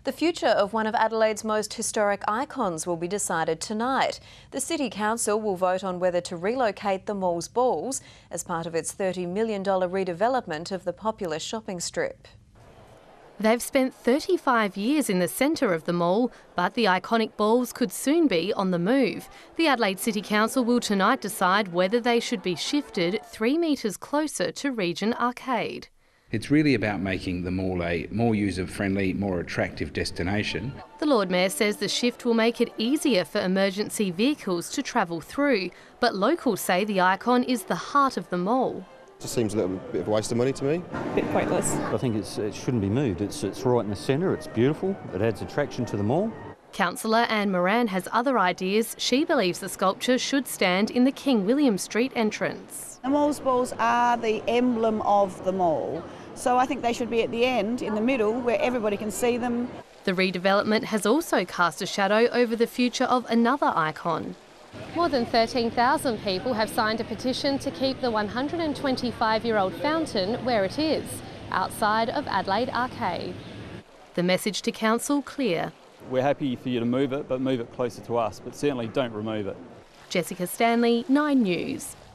The future of one of Adelaide's most historic icons will be decided tonight. The City Council will vote on whether to relocate the mall's balls as part of its $30 million redevelopment of the popular shopping strip. They've spent 35 years in the centre of the mall, but the iconic balls could soon be on the move. The Adelaide City Council will tonight decide whether they should be shifted 3 metres closer to Regent Arcade. It's really about making the mall a more user-friendly, more attractive destination. The Lord Mayor says the shift will make it easier for emergency vehicles to travel through, but locals say the icon is the heart of the mall. It just seems a little bit of a waste of money to me. A bit pointless. I think it shouldn't be moved. It's right in the centre, it's beautiful, it adds attraction to the mall. Councillor Anne Moran has other ideas. She believes the sculpture should stand in the King William Street entrance. The mall's balls are the emblem of the mall, so I think they should be at the end, in the middle, where everybody can see them. The redevelopment has also cast a shadow over the future of another icon. More than 13,000 people have signed a petition to keep the 125-year-old fountain where it is, outside of Adelaide Arcade. The message to Council clear. We're happy for you to move it, but move it closer to us, but certainly don't remove it. Jessica Stanley, 9 News.